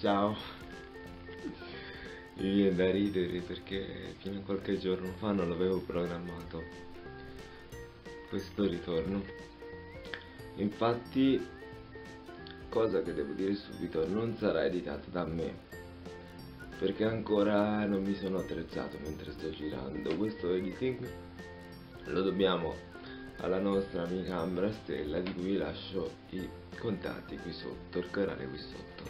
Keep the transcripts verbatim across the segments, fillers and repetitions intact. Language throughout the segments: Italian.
Ciao. Mi viene da ridere perché fino a qualche giorno fa non l'avevo programmato questo ritorno. Infatti, cosa che devo dire subito, non sarà editato da me, perché ancora non mi sono attrezzato mentre sto girando. Questo editing lo dobbiamo alla nostra amica Ambra Stella, di cui vi lascio i contatti qui sotto, il canale qui sotto.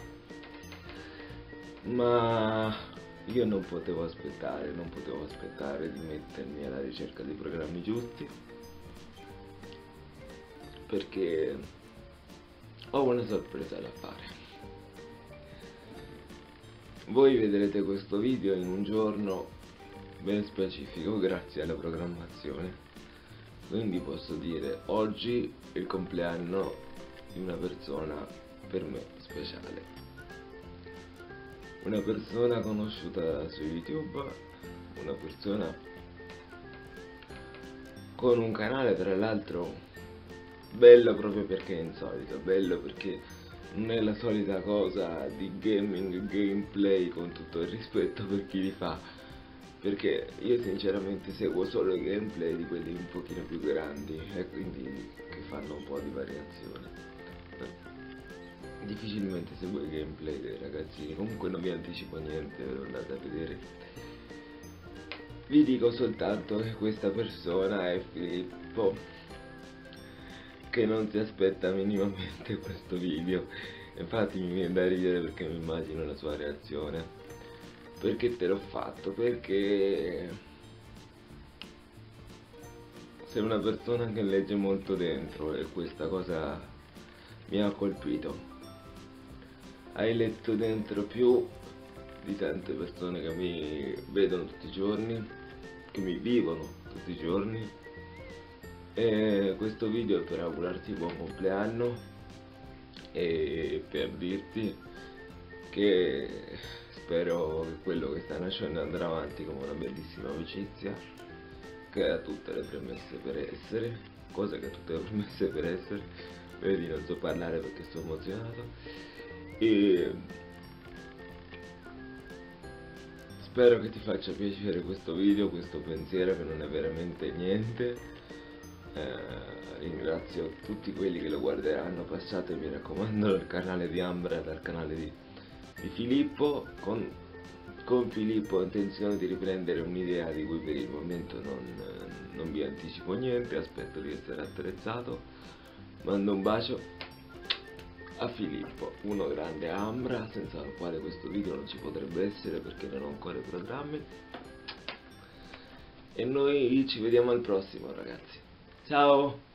Ma io non potevo aspettare, non potevo aspettare di mettermi alla ricerca dei programmi giusti, perché ho una sorpresa da fare. Voi vedrete questo video in un giorno ben specifico grazie alla programmazione, quindi posso dire oggi è il compleanno di una persona per me speciale. Una persona conosciuta su YouTube, una persona con un canale tra l'altro bello proprio perché è insolito, bello perché non è la solita cosa di gaming, gameplay, con tutto il rispetto per chi li fa, perché io sinceramente seguo solo i gameplay di quelli un pochino più grandi e quindi che fanno un po' di variazione. Difficilmente seguo i gameplay dei ragazzini, comunque non vi anticipo niente, ve lo andate a vedere. Vi dico soltanto che questa persona è Filippo, che non si aspetta minimamente questo video. Infatti mi viene da ridere perché mi immagino la sua reazione. Perché te l'ho fatto? Perché sei una persona che legge molto dentro e questa cosa mi ha colpito. Hai letto dentro più di tante persone che mi vedono tutti i giorni, che mi vivono tutti i giorni, e questo video è per augurarti buon compleanno e per dirti che spero che quello che stai nascendo andrà avanti come una bellissima amicizia, che ha tutte le premesse per essere, cosa che ha tutte le premesse per essere, vedi, non so parlare perché sto emozionato. E spero che ti faccia piacere questo video, questo pensiero che non è veramente niente. Eh, ringrazio tutti quelli che lo guarderanno, passate mi raccomando dal canale di Ambra, dal canale di, di Filippo. Con, con Filippo ho intenzione di riprendere un'idea di cui per il momento non, non vi anticipo niente, aspetto di essere attrezzato. Mando un bacio a Filippo, uno grande a Ambra, senza la quale questo video non ci potrebbe essere perché non ho ancora i programmi. E noi ci vediamo al prossimo, ragazzi. Ciao!